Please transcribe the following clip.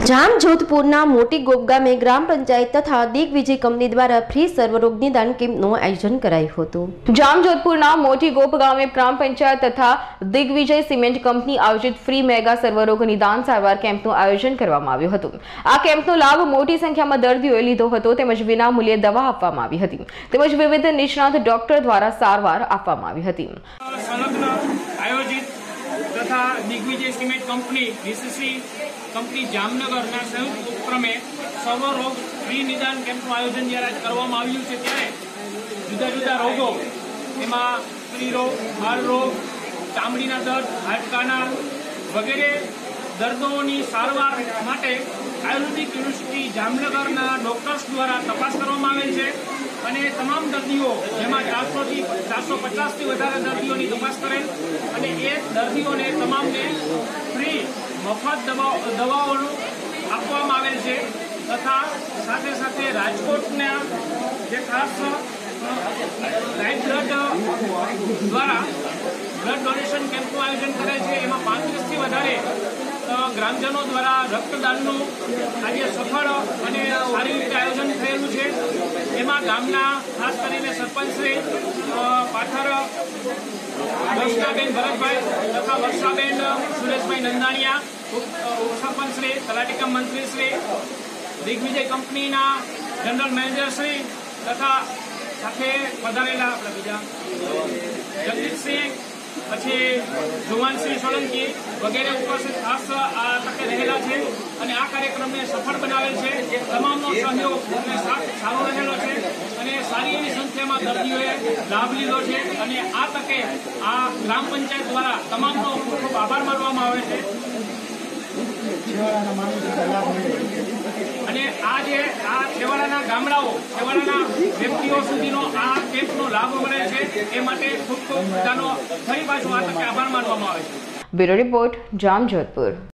જામજોધપુરના મોટી ગોપ ગામે ગ્રામ પંચાયત તથા દિગ્વિજય કંપની દ્વારા ફ્રી સર્વરોગ નિદાન કેમ્પનું આયોજન કરાયું હતું। જામજોધપુરના મોટી ગોપ ગામે ગ્રામ પંચાયત તથા દિગ્વિજય સિમેન્ટ કંપની આયોજિત ફ્રી મેગા સર્વરોગ નિદાન સારવાર કેમ્પનું આયોજન કરવામાં આવ્યું હતું। આ કેમ્પનો લાભ મોટી સંખ્યામાં દર્દીઓએ લીધો હતો તેમજ વિનામૂલ્યે દવા આપવામાં આવી હતી તેમજ વિવિધ નિષ્ણાત ડોક્ટર દ્વારા સારવાર આપવામાં આવી હતી। तथा Digvijay cement company DCC company जामनगरना संयुक्त उपक्रमे सर्वरोग फ्री निदान केम्पનું આયોજન જ્યારે કરવામાં આવ્યું છે ત્યારે જુદા જુદા રોગો એમાં સ્ત્રી રોગ, બાળ રોગ, ચામડીના દર્દ, હાડકાના વગેરે દર્દોની સારવાર માટે આયુર્વેદિક યુનિવર્સિટી જામનગરના ડોક્ટર્સ દ્વારા તપાસ કરવામાં આવેલ છે અને તમામ દર્દીઓ જેમાં 400 થી 450 થી વધારે દર્દીઓની તપાસ કરેલ અને એ દર્દીઓને તમામને ફ્રી મફત દવાઓનું આપવામાં આવેલ છે તથા સાથે સાથે રાજકોટના જે ખાસ લાઈવ બ્લડ દ્વારા બ્લડ ડોનેશન કેમ્પનું આયોજન કરે છે એમાં 35 થી વધારે ગ્રામજનો દ્વારા રક્તદાનનું આજે સફળ અને સારી રીતે આયોજન થયેલું છે। એમાં ગામના ખાસ કરીને સરપંચશ્રી પાથર વર્ષાબેન ભરતભાઈ તથા વર્ષાબેન સુરેશભાઈ નંદાણીયા, ઉપસરપંચશ્રી, તલાટીકમ મંત્રીશ્રી, દિગ્વિજય કંપનીના જનરલ મેનેજરશ્રી તથા સાથે પધારેલા આપણા બીજા જગદીશસિંહ, પછી જુવાનસિંહ સોલંકી વગેરે ઉપસ્થિત ખાસ આ તકે રહેલા છે અને આ કાર્યક્રમને સફળ બનાવેલ છે। તમામનો સહયોગ અને સાથ સારો રહેલો છે અને સારી એવી સંખ્યામાં દર્દીઓએ લાભ લીધો છે અને આ તકે આ ગ્રામ પંચાયત દ્વારા તમામનો ખૂબ ખૂબ આભાર માનવામાં આવે છે અને આ જે આ છેવાડાના ગામડાઓ, છેવાડાના વ્યક્તિઓ સુધીનો આ કેમ્પનો લાભ મળે છે એ માટે ખૂબ ખૂબ બધાનો ફરી પાછો આ તકે આભાર માનવામાં આવે છે। Bureau report, Jamjodhpur.